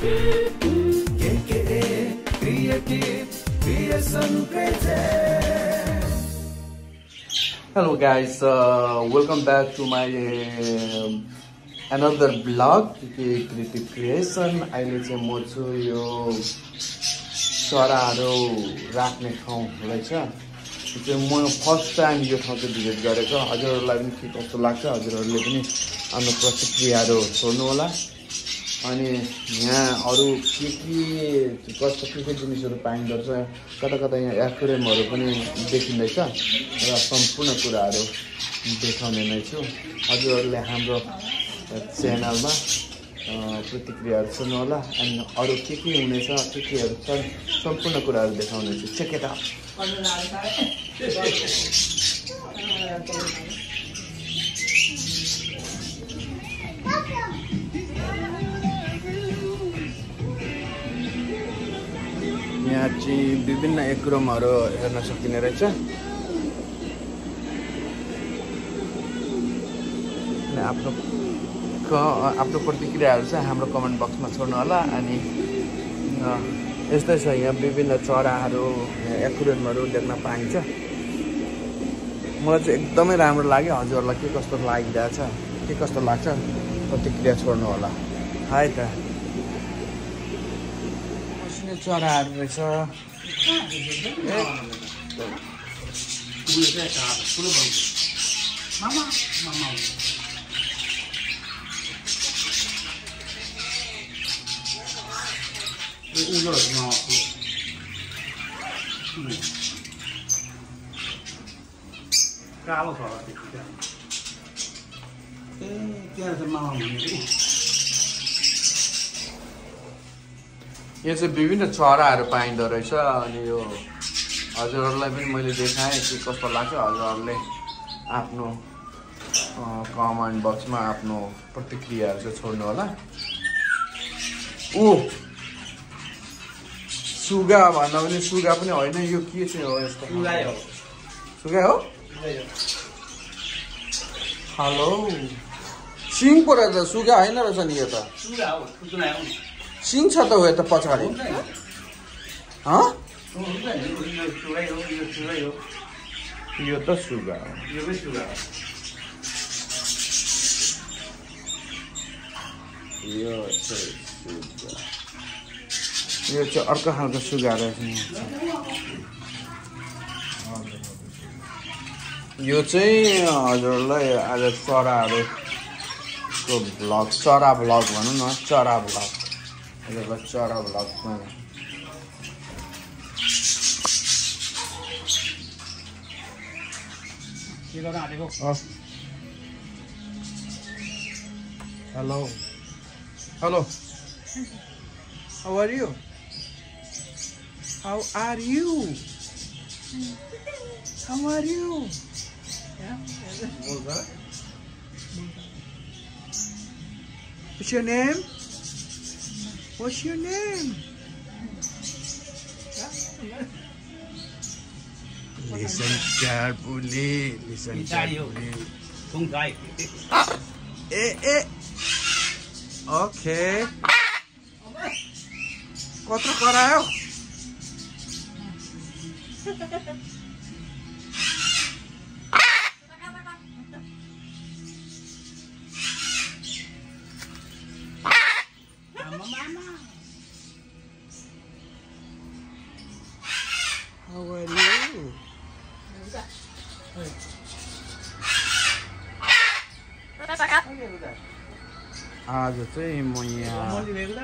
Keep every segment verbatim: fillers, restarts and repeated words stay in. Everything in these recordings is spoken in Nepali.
Hello guys, uh, welcome back to my uh, another vlog creative creation. अहिले चाहिँ म छु यो चराहरु राख्ने ठाउँ रहेछ। यो चाहिँ म फर्स्ट टाइम यो ठाउँ चाहिँ भिजिट गरेको। हजुरहरुलाई पनि के कस्तो लाग्छ हजुरहरुले पनि आफ्नो प्रतिक्रियाहरु छोड्नु होला। अनि यहाँ अरु के के कस्तो के के जिनिसहरु पाइन्छ कता कता यहाँ एक्वेरियमहरु पनि देखिँदैछ र सम्पूर्ण कुराहरु देखाउने नै छु। हजुरहरुले हाम्रो च्यानलमा प्रतिक्रियाहरु सुन्नु होला अनि अरु के के हुनेछ के केहरु छन् सम्पूर्ण कुराहरु देखाउने छु। Check it out. यहाँ चाहिँ विभिन्न एक्वेरियमहरु हेर्न सकिने रहेछ। आफ्नो आफ्नो प्रतिक्रियाहरु चाहिँ हाम्रो कमेन्ट बक्समा छोड्नु होला। अनि यस्तै छ यहाँ विभिन्न चराहरु एक्वेरियमहरु देख्न पाइन्छ। मलाई चाहिँ एकदमै राम्रो लाग्यो। हजुरहरुलाई के कस्तो लागिरहेछ के कस्तो लाग्छ प्रतिक्रिया छोड्नु होला। हाय त मसिनो चराहरु रहेछ। मामा मामा उलो न कालो छ त्यो ए त्यहाँ चाहिँ मामा भन्ने यहाँ चाहिँ विभिन्न चराहरु पाइँदो रहेछ। अनि यो हजुरहरुलाई पनि मैले देखाएँ के कस्तो लाग्छ हजुरहरुले आफ्नो कमेन्ट बक्समा आफ्नो प्रतिक्रियाहरु चाहिँ छोड्नु होला। ओ सुगा भन्दा पनि सुगा पनि होइन यो के चाहिँ हो यस्तो? सुगा हो। सुगा हो? हेलो सिङ पो रहेछ सुगा होइन रहेछ नि यो त? सुगा हो। सिङ छ त हो त पछाडि? ह? यो त सुगा हो। यो पनि सुगा हो। यो चाहिँ सुगा। यो चाहिँ अर्को खालको सुगा रहेछ। यो चाहिँ हजुरलाई आज चराहरुको भ्लग चरा भ्लग भनौँ न चरा भ्लग हजुरलाई चरा भ्लगमा hello hello how are you? How are you? How are you? What's your name? What's your name? Listen carefully. Listen carefully. Ah, eh, eh. Okay. Kotro करायो? Mama, mama. How are you? आज चाहिँ म यहाँ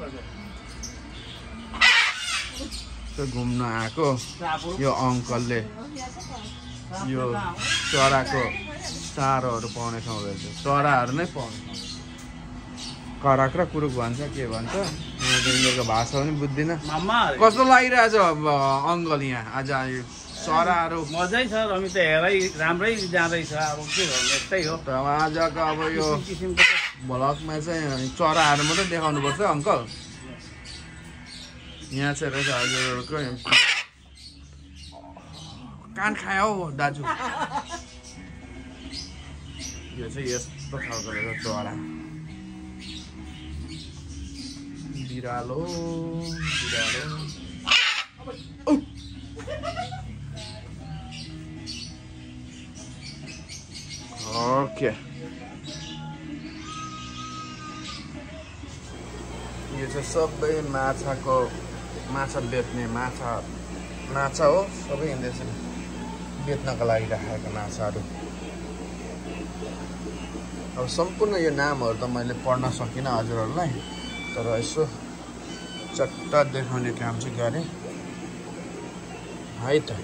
घुम्न आएको। यो अंकलले यो चराको चारोहरु पाउने ठाउँ रहेछ। चराहरु नै पाउने कराक र कुरुक भन्छ के भन्छ यिनीहरुको भाषा पनि बुझ्दिन। कस्तो लागिरहेछ अंकल यहाँ आज चराहरु? मजै छ रमी त हेरै राम्रै जाँदैछ। अब के गर्नु यस्तै हो। आजको अब यो भ्लगमा चाहिँ चराहरु मात्रै देखाउनु पर्छ अंकल। यहाँ चाहिँ रहेछ हजुरहरुको कान खायो हौ दाजु। यो चाहिँ यस्तो खालको रहेछ चरा। बिरालो बिरालो ओके यो चाहिँ सबै माछाको माछा बेच्ने माछा माछा हो सबै यिनीहरू बेच्नको लागि राखेका माछाहरू अब सम्पूर्ण यो नामहरू त मैले पढ्न सकिनँ हजुरहरूलाई तर यसो चट्टा देखाउने काम चाहिँ गरेँ है त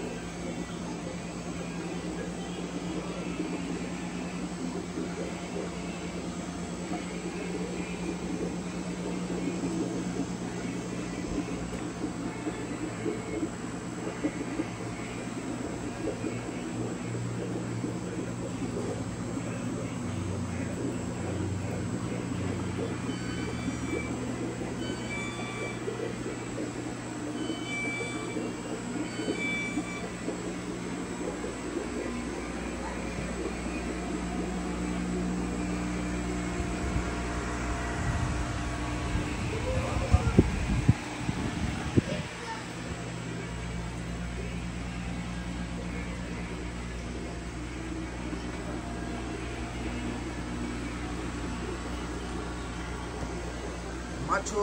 माछो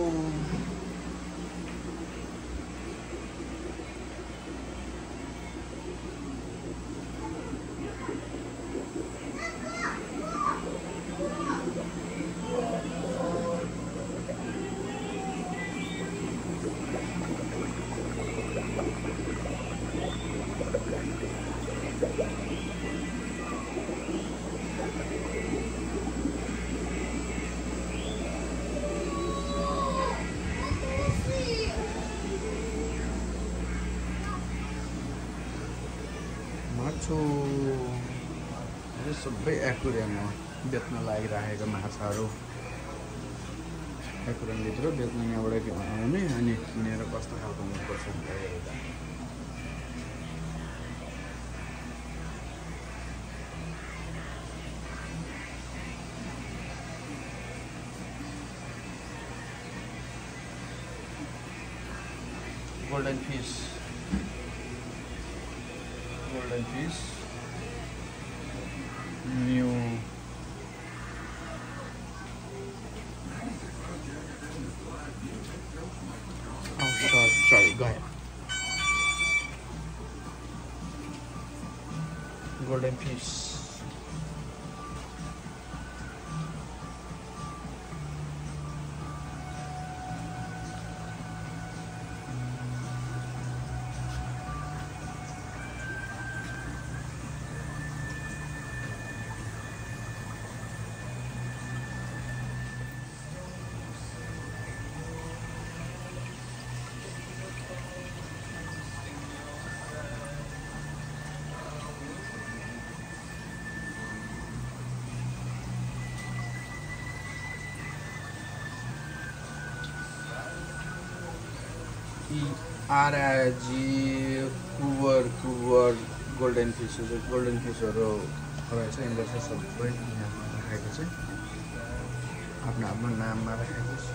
माछो यो सबै एक्वेरियममा बेच्न लागिरहेको माछाहरू एक्वेरियमभित्र बेच्न यहाँबाट आउने अनि किनेर कस्तो खालको हुनुपर्छ golden fish golden fish new oh sorry sorry go ahead golden fish आराजी कुवर कुवर गोल्डन फिस गोल्डन फिसहरू रहेछ यिनीहरू चाहिँ सबै यहाँ राखेको छ आफ्नो आफ्नो नाममा राखेको छ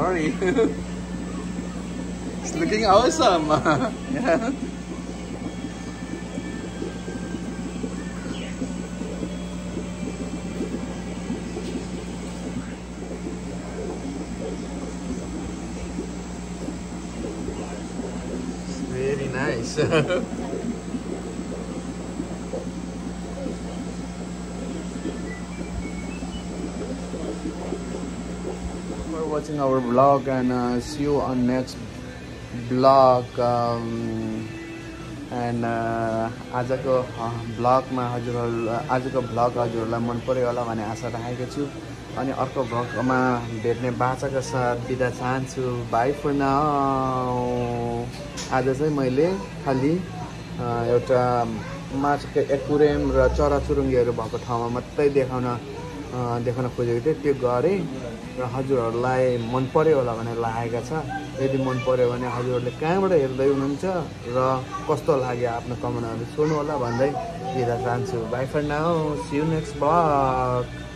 sorry. It's looking awesome. Yeah. Very nice. For watching our vlog, and uh, see you on next vlog. Um, and uh, आजको भ्लगमा हजुरहरु आजको भ्लग हजुरहरुलाई मन पर्यो होला भन्ने आशा राखेको छु अनि अर्को भ्लगमा भेट्ने बाचाका साथ बिदा चाहन्छु बाइ फर नाउ आज चाहिँ मैले खाली एउटा माछाको एक्वेरियम र चराचुरुङ्गीहरु भएको ठाउँमा मात्रै देखाउन देखाउन खोजेको थिएँ त्यो गरे र हजुरहरुलाई मन पर्यो होला भन्ने लागेको छ यदि मन पर्यो भने हजुरहरुले कहाँबाट हेर्दै हुनुहुन्छ र कस्तो लाग्यो आफ्नो कमेन्टहरु छोड्नु होला भन्दै बिदा चाहन्छु bye for now see you next vlog